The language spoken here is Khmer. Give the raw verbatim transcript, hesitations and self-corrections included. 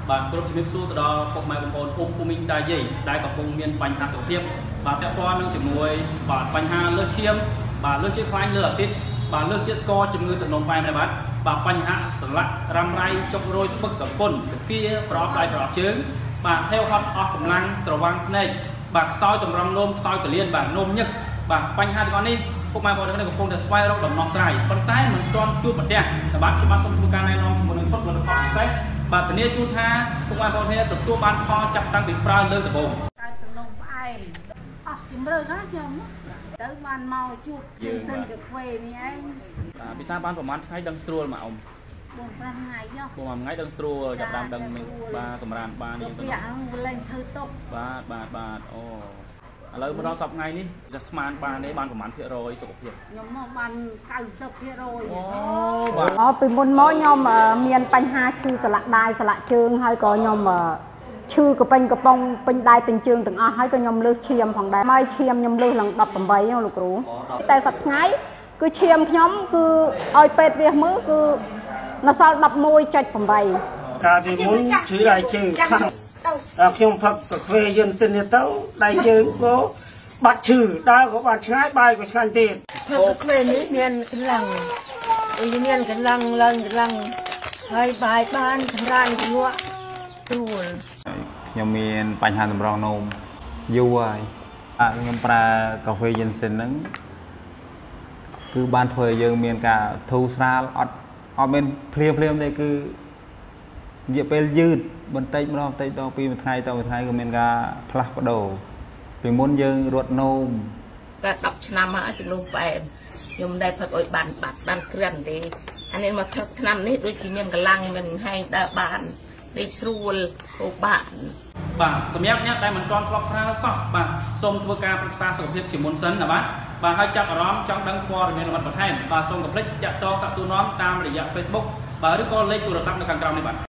បាទគ្រប់ជំរាបសួរទៅដល់ពុកម៉ែបងប្អូនពុកភូមិតាយាយដែលកំពុងមានបញ្ហាសុខភាពបាទពាក់ព័ន្ធនឹងជាមួយបាទបញ្ហាលើសឈាមបាទលើសជាតិខ្លាញ់លើអាស៊ីតបាទលើសជាតិស្ករជំងឺទឹកនោមផ្អែមដែរបាទបាទបញ្ហាសន្លាក់រ៉ាំរ៉ៃចុករយស្ពឹកសពុនសគាប្រអប់ដៃប្រអប់ជើងបាទហេវហត់អស់កម្លាំងស្រវាំងភ្នែកបាទខ្សោយតម្រង់នោមខ្សោយកលៀនបាទនោមញឹកបាទបញ្ហាទាំងអស់នេះពុកម៉ែបងប្អូនកំពុងតែស្វែងរកដំណោះស្រាយប៉ុន្តែមិនទាន់ជួបប្រទះតែបាទខ្ញុំបាទសូមធ្វើការណែនាំជាមួយនឹងឈុតផលិតផលពិសេសបាទធានាជូនថាពុកម៉ែបងប្អូនទទួលបានផលចាប់តាំងពីប្រើលើកដំបូងការចំនួនផ្អែមអស់ជំរឿនណាខ្ញុំទៅបានមកជួបយើងសិនកាហ្វេនេះឯងបាទពិសាបានប្រហែលថ្ងៃដឹងស្រួលមកអ៊ំ bốn năm ngày nhá bốn năm ngàyដឹងស្រួលចាប់តាមដឹងបាទសម្រាប់បានយើងទៅលេងធ្វើតុកបាទបាទបាទអូឥឡូវមកដល់សប្តាហ៍ថ្ងៃនេះจะស្មានបានទេបានប្រហែលភាគរយសុខភាពខ្ញុំមកបាន90%ភាគរយអូបាទអូពីមុនមកខ្ញុំមានបញ្ហាឈឺសន្លាក់ដៃសន្លាក់ជើងហើយក៏ខ្ញុំឈឺកពេញកប៉ុងពេញដៃពេញជើងទាំងអស់ហើយក៏ខ្ញុំលើសឈាមផងដែរមកឈាមខ្ញុំលើសឡើងដប់ប្រាំបីលោកគ្រូតែសប្តាហ៍ថ្ងៃគឺឈាមខ្ញុំគឺឲ្យពេទ្យវាមើលគឺនៅសល់ដប់មួយចុចប្រាំបីកាលពីមុនឈឺដៃជើងខាងដល់ខ្ញុំផឹកកាហ្វេយិនសិនទៅដៃជើងក៏បាត់ឈឺដើរក៏បាត់ឆ្ងាយបាយក៏ឆ្ងាញ់ទៀតផឹកកាហ្វេនេះមានកម្លាំងអ៊ីមានកម្លាំងឡើងកម្លាំងហើយបាយបានចម្រើនជំនួសស្រួលខ្ញុំមានបញ្ហាតម្រងនោមយូរហើយអាខ្ញុំប្រើកាហ្វេយិនសិនហ្នឹងគឺបានធ្វើឲ្យយើងមានការធូរស្រាលអត់អត់មានភ្លាមភ្លាមទេគឺរយៈពេលយឺតបន្តិចម្ដងបន្តិចម្ដងពីមួយថ្ងៃទៅមួយថ្ងៃក៏មានការផ្លាស់ប្ដូរពីមុនយើងរត់នោមតែដប់ឆ្នាំហើយជំនួសផ្អែមខ្ញុំមិនដែលផឹកអុយបានបាត់បានក្រិនទេអានេះមកផឹកឆ្នាំនេះដូចជាមានកម្លាំងមិនហែងដើរបានលេខស្រួលហូបបានបាទសម្រាប់អ្នកដែលមិនទាន់ធ្លាប់ប្រើសោះបាទសូមធ្វើការប្រឹក្សាសុខភាពជាមុនសិនណាបាទបាទហើយចាប់អារម្មណ៍ចង់ដឹងព័ត៌មានលម្អិតបន្ថែមបាទសូមកុំភ្លេចតាក់ទងសាកសួរនាំតាមរយៈ Facebook បាទឬក៏លេខទូរស័ព្ទនៅខាងក្រោមនេះបាទ